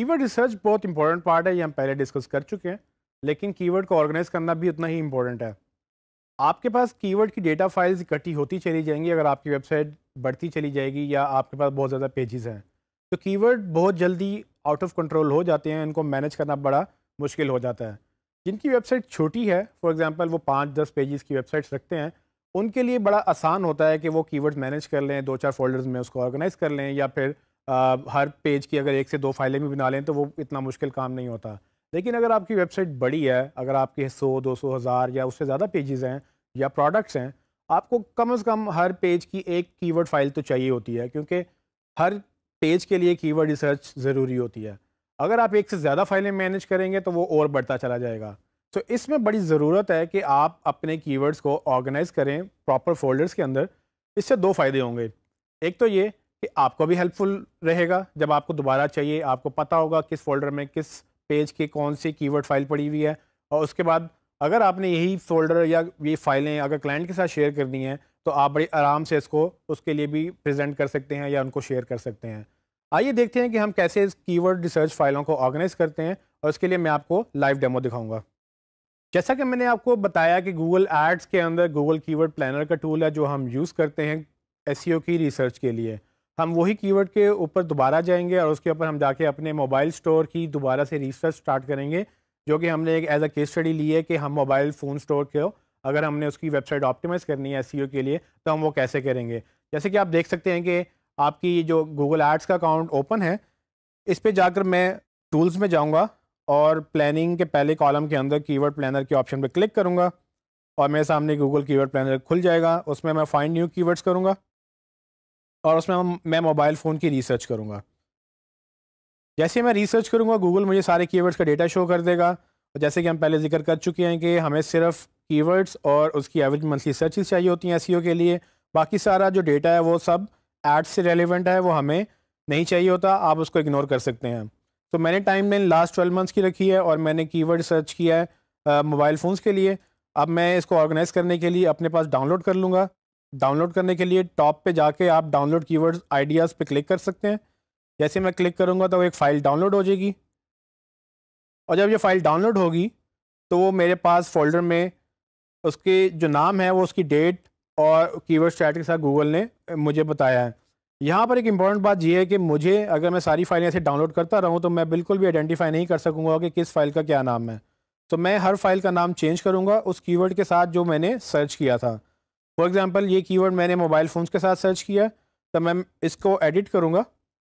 Keyword research बहुत important part है, ये हम पहले डिस्कस कर चुके हैं, लेकिन कीवर्ड को ऑर्गेनाइज करना भी उतना ही इंपॉर्टेंट है। आपके पास कीवर्ड की डेटा फाइल्स इकट्ठी होती चली जाएंगी अगर आपकी वेबसाइट बढ़ती चली जाएगी या आपके पास बहुत ज़्यादा पेजेस हैं, तो कीवर्ड बहुत जल्दी आउट ऑफ कंट्रोल हो जाते हैं, इनको मैनेज करना बड़ा मुश्किल हो जाता है। जिनकी वेबसाइट छोटी है, फॉर एग्जांपल वो 5-10 पेजेस की वेबसाइट्स रखते हैं, उनके लिए बड़ा आसान होता है कि वो कीवर्ड मैनेज कर लें, 2-4 फोल्डर्स में उसको ऑर्गेनाइज कर लें, या फिर हर पेज की अगर 1 से 2 फाइलें भी बना लें तो वो इतना मुश्किल काम नहीं होता। लेकिन अगर आपकी वेबसाइट बड़ी है, अगर आपके 100-200 हज़ार या उससे ज़्यादा पेजेस हैं या प्रोडक्ट्स हैं, आपको कम से कम हर पेज की एक कीवर्ड फाइल तो चाहिए होती है, क्योंकि हर पेज के लिए कीवर्ड रिसर्च ज़रूरी होती है। अगर आप एक से ज़्यादा फाइलें मैनेज करेंगे तो वो और बढ़ता चला जाएगा। तो इसमें बड़ी ज़रूरत है कि आप अपने कीवर्ड्स को ऑर्गेनाइज करें प्रॉपर फोल्डर्स के अंदर। इससे 2 फ़ायदे होंगे। एक तो ये कि आपको भी हेल्पफुल रहेगा, जब आपको दोबारा चाहिए आपको पता होगा किस फोल्डर में किस पेज की कौन सी कीवर्ड फाइल पड़ी हुई है, और उसके बाद अगर आपने यही फोल्डर या ये फाइलें अगर क्लाइंट के साथ शेयर करनी है तो आप बड़ी आराम से इसको उसके लिए भी प्रेजेंट कर सकते हैं या उनको शेयर कर सकते हैं। आइए देखते हैं कि हम कैसे इस कीवर्ड रिसर्च फाइलों को ऑर्गेनाइज करते हैं, और उसके लिए मैं आपको लाइव डेमो दिखाऊंगा। जैसा कि मैंने आपको बताया कि गूगल एड्स के अंदर गूगल कीवर्ड प्लानर का टूल है जो हम यूज़ करते हैं एसईओ की रिसर्च के लिए। हम वही कीवर्ड के ऊपर दोबारा जाएंगे और उसके ऊपर हम जाके अपने मोबाइल स्टोर की दोबारा से रिसर्च स्टार्ट करेंगे, जो कि हमने एक एज अ केस स्टडी ली है कि हम मोबाइल फ़ोन स्टोर को अगर हमने उसकी वेबसाइट ऑप्टिमाइज़ करनी है एसईओ के लिए तो हम वो कैसे करेंगे। जैसे कि आप देख सकते हैं कि आपकी जो गूगल एड्स का अकाउंट ओपन है, इस पे जाकर मैं टूल्स में जाऊंगा और प्लानिंग के पहले कॉलम के अंदर कीवर्ड प्लानर के ऑप्शन पे क्लिक करूंगा और मेरे सामने गूगल कीवर्ड प्लानर खुल जाएगा। उसमें मैं फाइंड न्यू कीवर्ड्स करूंगा और उसमें मैं मोबाइल फ़ोन की रिसर्च करूंगा। जैसे मैं रिसर्च करूंगा गूगल मुझे सारे कीवर्ड्स का डेटा शो कर देगा, और जैसे कि हम पहले जिक्र कर चुके हैं कि हमें सिर्फ कीवर्ड्स और उसकी एवरेज मंथली सर्चेस चाहिए होती हैं एसईओ के लिए। बाकी सारा जो डेटा है वो सब एड्स से रेलिवेंट है, वो हमें नहीं चाहिए होता, आप उसको इग्नोर कर सकते हैं। तो मैंने टाइमलाइन लास्ट 12 मंथ्स की रखी है और मैंने कीवर्ड सर्च किया है मोबाइल फ़ोन्स के लिए। अब मैं इसको ऑर्गेनाइज करने के लिए अपने पास डाउनलोड कर लूँगा। डाउनलोड करने के लिए टॉप पे जाके आप डाउनलोड कीवर्ड्स आइडियाज़ पे क्लिक कर सकते हैं। जैसे मैं क्लिक करूँगा तो एक फ़ाइल डाउनलोड हो जाएगी, और जब ये फ़ाइल डाउनलोड होगी तो वो मेरे पास फ़ोल्डर में उसके जो नाम है वो उसकी डेट और कीवर्ड स्ट्रैटेजी के साथ गूगल ने मुझे बताया है। यहाँ पर एक इम्पॉर्टेंट बात यह है कि मुझे अगर मैं सारी फाइलें ऐसे डाउनलोड करता रहूँ तो मैं बिल्कुल भी आइडेंटिफाई नहीं कर सकूँगा कि किस फाइल का क्या नाम है। तो मैं हर फाइल का नाम चेंज करूँगा उस कीवर्ड के साथ जो मैंने सर्च किया था। फॉर एग्जांपल ये कीवर्ड मैंने मोबाइल फ़ोन्स के साथ सर्च किया, तो मैं इसको एडिट करूँगा,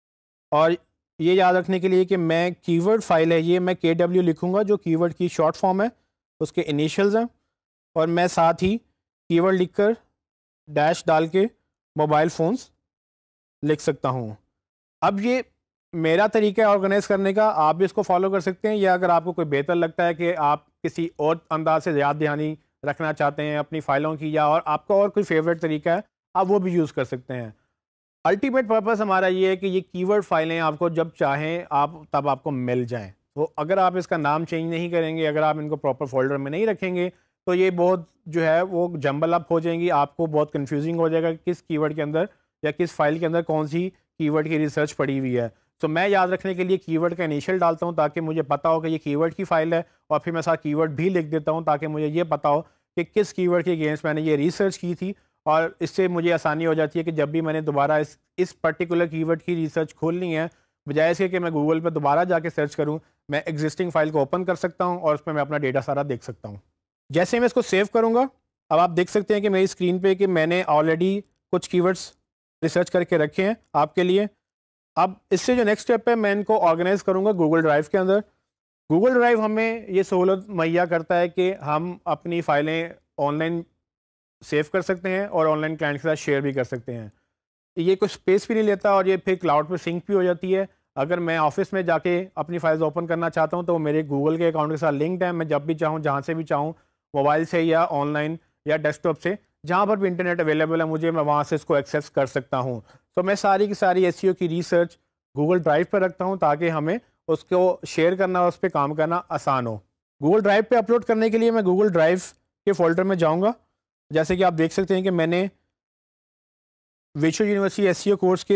और ये याद रखने के लिए कि मैं कीवर्ड फाइल है ये मैं KW लिखूँगा जो कीवर्ड की शॉर्ट फॉर्म है, उसके इनिशियल्स हैं, और मैं साथ ही कीवर्ड लिखकर डैश डाल के मोबाइल फ़ोन्स लिख सकता हूँ। अब ये मेरा तरीका है ऑर्गेनाइज करने का, आप भी इसको फॉलो कर सकते हैं, या अगर आपको कोई बेहतर लगता है कि आप किसी और अंदाज से याद दहानी रखना चाहते हैं अपनी फ़ाइलों की, या और आपका और कोई फेवरेट तरीका है, आप वो भी यूज़ कर सकते हैं। अल्टीमेट पर्पस हमारा ये है कि ये कीवर्ड फाइलें आपको जब चाहें आप तब आपको मिल जाएं। तो अगर आप इसका नाम चेंज नहीं करेंगे, अगर आप इनको प्रॉपर फोल्डर में नहीं रखेंगे, तो ये बहुत जो है वो जंबल अप हो जाएंगी, आपको बहुत कंफ्यूजिंग हो जाएगा किस कीवर्ड के अंदर या किस फाइल के अंदर कौन सी कीवर्ड की रिसर्च पड़ी हुई है। तो मैं याद रखने के लिए कीवर्ड का इनिशियल डालता हूँ ताकि मुझे पता हो कि ये कीवर्ड की फाइल है, और फिर मैं साथ कीवर्ड भी लिख देता हूँ ताकि मुझे ये पता हो कि किस कीवर्ड के अगेंस्ट मैंने ये रिसर्च की थी। और इससे मुझे आसानी हो जाती है कि जब भी मैंने दोबारा इस पर्टिकुलर कीवर्ड की रिसर्च खोलनी है, बजाय इसके कि मैं गूगल पर दोबारा जाके सर्च करूँ, मैं एग्जिस्टिंग फाइल को ओपन कर सकता हूँ और उसमें मैं अपना डेटा सारा देख सकता हूँ। जैसे मैं इसको सेव करूँगा, अब आप देख सकते हैं कि मेरी स्क्रीन पे कि मैंने ऑलरेडी कुछ कीवर्ड्स रिसर्च करके रखे हैं आपके लिए। अब इससे जो नेक्स्ट स्टेप है, मैं इनको ऑर्गेनाइज करूँगा गूगल ड्राइव के अंदर। गूगल ड्राइव हमें ये सहूलत मुहैया करता है कि हम अपनी फ़ाइलें ऑनलाइन सेव कर सकते हैं और ऑनलाइन क्लाइंट के साथ शेयर भी कर सकते हैं। ये कुछ स्पेस भी नहीं लेता और ये फिर क्लाउड पर सिंक भी हो जाती है। अगर मैं ऑफिस में जाके अपनी फाइल्स ओपन करना चाहता हूँ तो वो मेरे गूगल के अकाउंट के साथ लिंक्ड है। मैं जब भी चाहूँ, जहाँ से भी चाहूँ, मोबाइल से या ऑनलाइन या डेस्कटॉप से, जहाँ पर भी इंटरनेट अवेलेबल है मुझे, मैं वहाँ से इसको एक्सेस कर सकता हूँ। तो मैं सारी की सारी एसईओ की रिसर्च गूगल ड्राइव पर रखता हूँ ताकि हमें उसको शेयर करना और उस पर काम करना आसान हो। गूगल ड्राइव पे अपलोड करने के लिए मैं गूगल ड्राइव के फोल्डर में जाऊँगा। जैसे कि आप देख सकते हैं कि मैंने विजुअल यूनिवर्सिटी एसईओ कोर्स के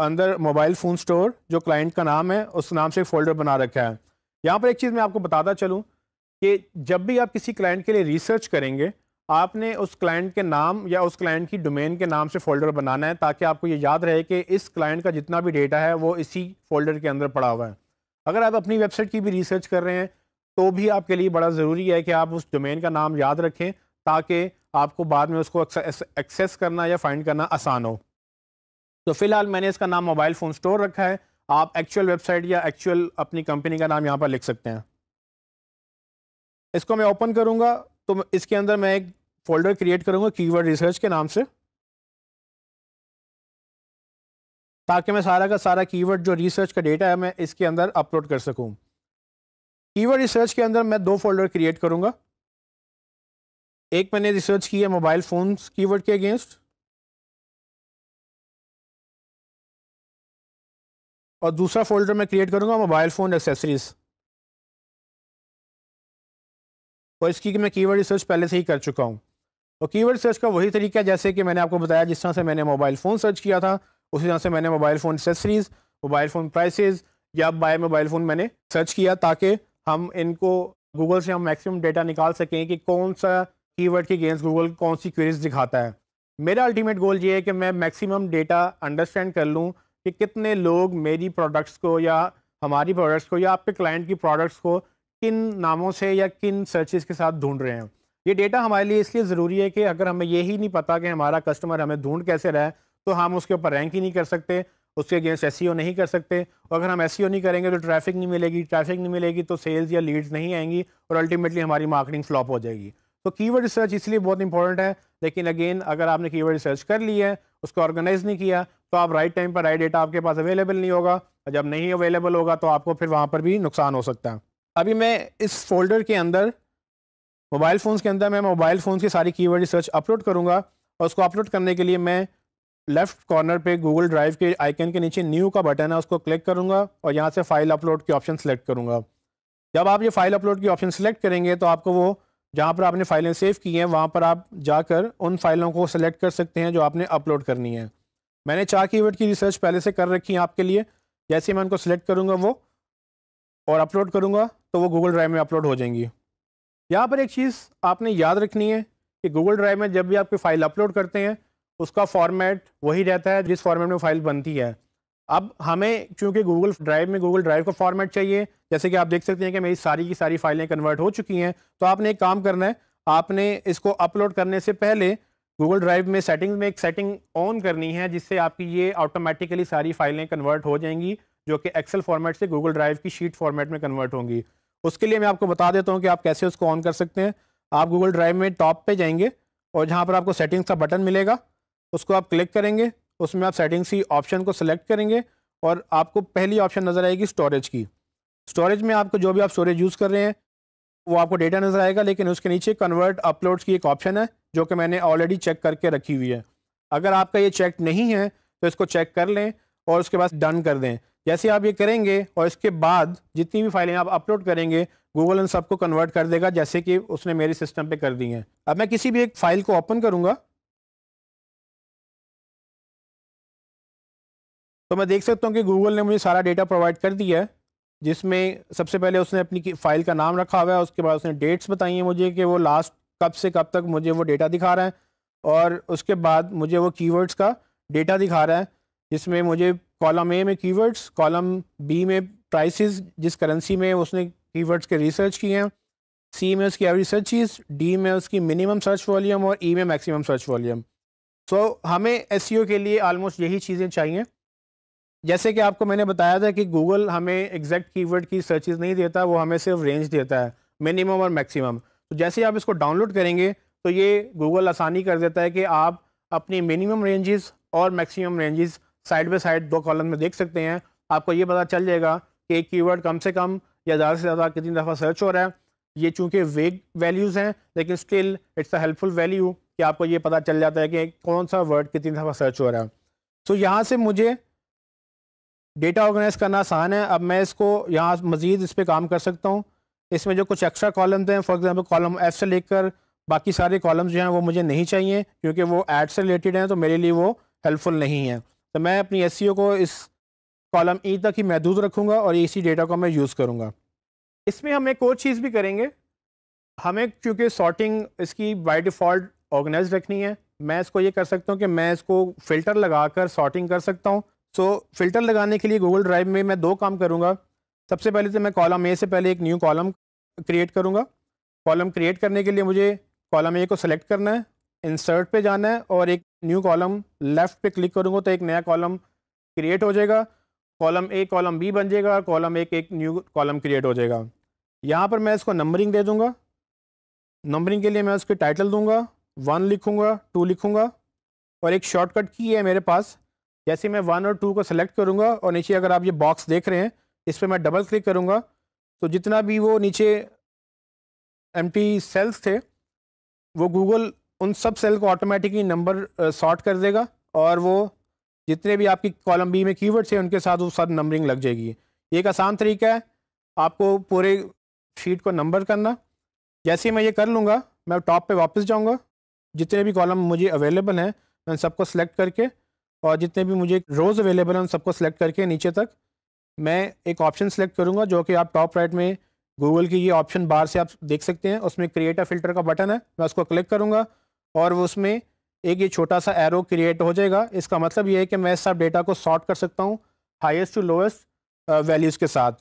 अंदर मोबाइल फ़ोन स्टोर जो क्लाइंट का नाम है उस नाम से एक फ़ोल्डर बना रखा है। यहाँ पर एक चीज़ मैं आपको बताता चलूँ कि जब भी आप किसी क्लाइंट के लिए रिसर्च करेंगे, आपने उस क्लाइंट के नाम या उस क्लाइंट की डोमेन के नाम से फ़ोल्डर बनाना है, ताकि आपको ये याद रहे कि इस क्लाइंट का जितना भी डेटा है वो इसी फ़ोल्डर के अंदर पड़ा हुआ है। अगर आप अपनी वेबसाइट की भी रिसर्च कर रहे हैं तो भी आपके लिए बड़ा ज़रूरी है कि आप उस डोमेन का नाम याद रखें, ताकि आपको बाद में उसको एक्सेस करना या फाइंड करना आसान हो। तो फिलहाल मैंने इसका नाम मोबाइल फ़ोन स्टोर रखा है। आप एक्चुअल वेबसाइट या एक्चुअल अपनी कंपनी का नाम यहाँ पर लिख सकते हैं। इसको मैं ओपन करूँगा तो इसके अंदर मैं एक फ़ोल्डर क्रिएट करूँगा कीवर्ड रिसर्च के नाम से, ताकि मैं सारा का सारा कीवर्ड जो रिसर्च का डेटा है मैं इसके अंदर अपलोड कर सकूँ। कीवर्ड रिसर्च के अंदर मैं 2 फ़ोल्डर क्रिएट करूँगा। एक मैंने रिसर्च की है मोबाइल फ़ोन्स कीवर्ड के अगेंस्ट, और दूसरा फ़ोल्डर मैं क्रिएट करूँगा मोबाइल फ़ोन एक्सेसरीज़। और इसकी मैं कीवर्ड रिसर्च पहले से ही कर चुका हूँ। और कीवर्ड रिसर्च का वही तरीका है जैसे कि मैंने आपको बताया, जिस तरह से मैंने मोबाइल फ़ोन सर्च किया था उसी तरह से मैंने mobile phone accessories, mobile phone prices या बाय मोबाइल फ़ोन मैंने सर्च किया, ताकि हम इनको गूगल से हम मैक्सिमम डेटा निकाल सकें कि कौन सा कीवर्ड के अगेंस्ट गूगल कौन सी क्वेरीज दिखाता है। मेरा अल्टीमेट गोल ये है कि मैं मैक्सिमम डेटा अंडरस्टैंड कर लूँ कि कितने लोग मेरी प्रोडक्ट्स को या हमारी प्रोडक्ट्स को या आपके क्लाइंट की प्रोडक्ट्स को किन नामों से या किन सर्चेस के साथ ढूंढ रहे हैं। ये डेटा हमारे लिए इसलिए ज़रूरी है कि अगर हमें यही नहीं पता कि हमारा कस्टमर हमें ढूंढ कैसे रहा है, तो हम उसके ऊपर रैंक ही नहीं कर सकते, उसके अगेंस्ट एसईओ नहीं कर सकते। और अगर हम एसईओ नहीं करेंगे तो ट्रैफिक नहीं मिलेगी, ट्रैफिक नहीं मिलेगी तो सेल्स या लीड्स नहीं आएंगी और अल्टीमेटली हमारी मार्केटिंग फ्लॉप हो जाएगी। तो कीवर्ड रिसर्च इसलिए बहुत इंपॉर्टेंट है। लेकिन अगेन, अगर आपने कीवर्ड रिसर्च कर ली है, उसको ऑर्गेनाइज नहीं किया, तो आप राइट टाइम पर राइट डेटा आपके पास अवेलेबल नहीं होगा, और जब नहीं अवेलेबल होगा तो आपको फिर वहाँ पर भी नुकसान हो सकता है। अभी मैं इस फोल्डर के अंदर मोबाइल फ़ोन्स के अंदर मैं मोबाइल फ़ोन्स की सारी कीवर्ड रिसर्च अपलोड करूँगा, और उसको अपलोड करने के लिए मैं लेफ़्ट कॉर्नर पे गूगल ड्राइव के आइकन के नीचे न्यू का बटन है, उसको क्लिक करूँगा और यहाँ से फ़ाइल अपलोड के ऑप्शन सेलेक्ट करूँगा। जब आप ये फ़ाइल अपलोड की ऑप्शन सेलेक्ट करेंगे तो आपको वो जहाँ पर आपने फ़ाइलें सेव की हैं वहाँ पर आप जाकर उन फाइलों को सेलेक्ट कर सकते हैं जो आपने अपलोड करनी है। मैंने 4 कीवर्ड की रिसर्च पहले से कर रखी है आपके लिए। जैसे मैं उनको सेलेक्ट करूँगा वो और अपलोड करूँगा तो वो गूगल ड्राइव में अपलोड हो जाएंगी। यहाँ पर एक चीज़ आपने याद रखनी है कि गूगल ड्राइव में जब भी आप कोई फ़ाइल अपलोड करते हैं उसका फॉर्मेट वही रहता है जिस फॉर्मेट में फ़ाइल बनती है। अब हमें चूँकि गूगल ड्राइव का फॉर्मेट चाहिए, जैसे कि आप देख सकते हैं कि मेरी सारी की सारी फाइलें कन्वर्ट हो चुकी हैं, तो आपने एक काम करना है, आपने इसको अपलोड करने से पहले गूगल ड्राइव में सेटिंग्स में एक सेटिंग ऑन करनी है, जिससे आपकी ये ऑटोमेटिकली सारी फाइलें कन्वर्ट हो जाएंगी, जो कि एक्सेल फॉर्मेट से गूगल ड्राइव की शीट फॉर्मेट में कन्वर्ट होंगी। उसके लिए मैं आपको बता देता हूँ कि आप कैसे उसको ऑन कर सकते हैं। आप गूगल ड्राइव में टॉप पे जाएंगे और जहाँ पर आपको सेटिंग्स का बटन मिलेगा उसको आप क्लिक करेंगे, उसमें आप सेटिंग्स की ऑप्शन को सिलेक्ट करेंगे और आपको पहली ऑप्शन नज़र आएगी स्टोरेज की। स्टोरेज में आपको जो भी आप स्टोरेज यूज़ कर रहे हैं वो आपको डेटा नज़र आएगा, लेकिन उसके नीचे कन्वर्ट अपलोड्स की एक ऑप्शन है जो कि मैंने ऑलरेडी चेक करके रखी हुई है। अगर आपका ये चेक नहीं है तो इसको चेक कर लें और उसके बाद डन कर दें। जैसे आप ये करेंगे और इसके बाद जितनी भी फाइलें आप अपलोड करेंगे गूगल उन सबको कन्वर्ट कर देगा, जैसे कि उसने मेरे सिस्टम पे कर दी हैं। अब मैं किसी भी एक फ़ाइल को ओपन करूँगा तो मैं देख सकता हूँ कि गूगल ने मुझे सारा डेटा प्रोवाइड कर दिया है, जिसमें सबसे पहले उसने अपनी फ़ाइल का नाम रखा हुआ है, उसके बाद उसने डेट्स बताई हैं मुझे कि वो लास्ट कब से कब तक मुझे वो डेटा दिखा रहा है, और उसके बाद मुझे वो कीवर्ड्स का डेटा दिखा रहा है, जिसमें मुझे कॉलम ए में कीवर्ड्स, कॉलम बी में प्राइसेस जिस करेंसी में उसने कीवर्ड्स के रिसर्च किए हैं, सी में उसकी एवरेज सर्च चीज़, डी में उसकी मिनिमम सर्च वॉल्यूम और ई में मैक्सिमम सर्च वॉल्यूम। सो हमें एसईओ के लिए ऑलमोस्ट यही चीज़ें चाहिए। जैसे कि आपको मैंने बताया था कि गूगल हमें एग्जैक्ट कीवर्ड की सर्चेस नहीं देता, वो हमें सिर्फ रेंज देता है, मिनिमम और मैक्सिमम। तो जैसे ही आप इसको डाउनलोड करेंगे तो ये गूगल आसानी कर देता है कि आप अपनी मिनिमम रेंजेस और maximum ranges side by side 2 column में देख सकते हैं। आपको ये पता चल जाएगा कि एक कीवर्ड कम से कम या ज़्यादा से ज़्यादा कितनी दफ़ा सर्च हो रहा है। ये चूँकि वेग वैल्यूज़ हैं, लेकिन still it's a helpful value कि आपको ये पता चल जाता है कि कौन सा वर्ड कितनी दफ़ा सर्च हो रहा है। सो यहाँ से मुझे डेटा ऑर्गेनाइज करना आसान है। अब मैं इसको यहाँ मज़ीद इस पर काम कर सकता हूँ। इसमें जो कुछ एक्स्ट्रा कॉलम्स हैं, फॉर एग्जांपल कॉलम एफ से लेकर बाकी सारे कॉलम्स जो हैं वो मुझे नहीं चाहिए, क्योंकि वो ऐड से रिलेटेड हैं, तो मेरे लिए वो हेल्पफुल नहीं है। तो मैं अपनी एसईओ को इस कॉलम ई तक ही महदूद रखूँगा और इसी डेटा को मैं यूज़ करूँगा। इसमें हम एक और चीज़ भी करेंगे, हमें क्योंकि सॉर्टिंग इसकी बाय डिफ़ॉल्ट ऑर्गेनाइज रखनी है, मैं इसको ये कर सकता हूँ कि मैं इसको फ़िल्टर लगाकर सॉर्टिंग कर सकता हूँ। सो फ़िल्टर लगाने के लिए गूगल ड्राइव में मैं 2 काम करूँगा। सबसे पहले तो मैं कॉलम ए से पहले एक न्यू कॉलम क्रिएट करूँगा। कॉलम क्रिएट करने के लिए मुझे कॉलम ए को सेलेक्ट करना है, इंसर्ट पे जाना है और एक न्यू कॉलम लेफ़्ट पे क्लिक करूँगा तो एक नया कॉलम क्रिएट हो जाएगा। कॉलम ए कॉलम बी बन जाएगा और कॉलम एक न्यू कॉलम क्रिएट हो जाएगा। यहाँ पर मैं इसको नंबरिंग दे दूँगा। नंबरिंग के लिए मैं उसके टाइटल दूंगा, 1 लिखूंगा, 2 लिखूंगा और एक शॉर्टकट की है मेरे पास। जैसे मैं 1 और 2 को सेलेक्ट करूंगा और नीचे अगर आप ये बॉक्स देख रहे हैं इस पर मैं डबल क्लिक करूंगा तो जितना भी वो नीचे एम्प्टी सेल्स थे वो गूगल उन सब सेल को ऑटोमेटिकली नंबर सॉर्ट कर देगा और वो जितने भी आपकी कॉलम बी में कीवर्ड्स हैं उनके साथ वो साथ नंबरिंग लग जाएगी। ये एक आसान तरीका है आपको पूरे शीट को नंबर करना। जैसे ही मैं ये कर लूँगा मैं टॉप पे वापस जाऊँगा, जितने भी कॉलम मुझे अवेलेबल हैं मैं सबको सेलेक्ट करके और जितने भी मुझे रोज़ अवेलेबल हैं उन सबको सेलेक्ट करके नीचे तक मैं एक ऑप्शन सेलेक्ट करूँगा जो कि आप टॉप राइट में गूगल की ये ऑप्शन बार से आप देख सकते हैं। उसमें क्रिएट अ फ़िल्टर का बटन है, मैं उसको क्लिक करूँगा और वो उसमें एक ये छोटा सा एरो क्रिएट हो जाएगा। इसका मतलब ये है कि मैं सब डेटा को सॉर्ट कर सकता हूँ हाईएस्ट टू लोएस्ट वैल्यूज़ के साथ।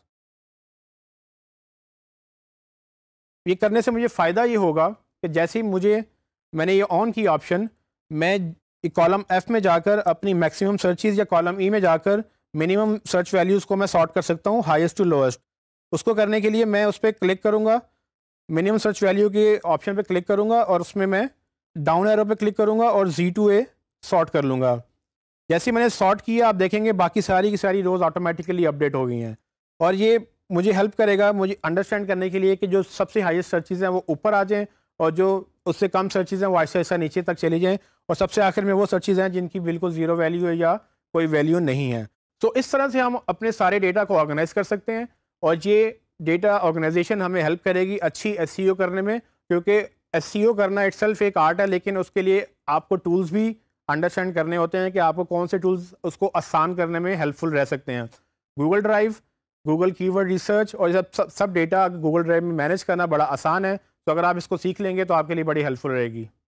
ये करने से मुझे फ़ायदा ये होगा कि जैसे ही मैंने ये ऑन की ऑप्शन, मैं कॉलम एफ में जाकर अपनी मैक्सिमम सर्चेज या कॉलम ई में जाकर मिनिमम सर्च वैल्यूज़ को मैं सॉर्ट कर सकता हूँ हाईएस्ट टू लोएस्ट। उसको करने के लिए मैं उस पर क्लिक करूँगा, मिनिमम सर्च वैल्यू के ऑप्शन पे क्लिक करूँगा और उसमें मैं डाउन एरो पे क्लिक करूँगा और Z2A सॉर्ट कर लूँगा। जैसे ही मैंने सॉर्ट किया आप देखेंगे बाकी सारी की सारी रोज़ ऑटोमेटिकली अपडेट हो गई हैं और ये मुझे हेल्प करेगा मुझे अंडरस्टैंड करने के लिए कि जो सबसे हाईएस्ट सर्चेज हैं वो ऊपर आ जाएं और जो उससे कम सर्चेज हैं वो ऐसा ऐसा नीचे तक चली जाएं और सबसे आखिर में वो सर्चेज हैं जिनकी बिल्कुल ज़ीरो वैल्यू है या कोई वैल्यू नहीं है। तो इस तरह से हम अपने सारे डेटा को ऑर्गेनाइज कर सकते हैं और ये डेटा ऑर्गेनाइजेशन हमें हेल्प करेगी अच्छी एसईओ करने में, क्योंकि एसईओ करना इटसेल्फ एक आर्ट है लेकिन उसके लिए आपको टूल्स भी अंडरस्टैंड करने होते हैं कि आपको कौन से टूल्स उसको आसान करने में हेल्पफुल रह सकते हैं। Google Drive, Google keyword research और सब डेटा गूगल ड्राइव में मैनेज करना बड़ा आसान है। तो अगर आप इसको सीख लेंगे तो आपके लिए बड़ी हेल्पफुल रहेगी।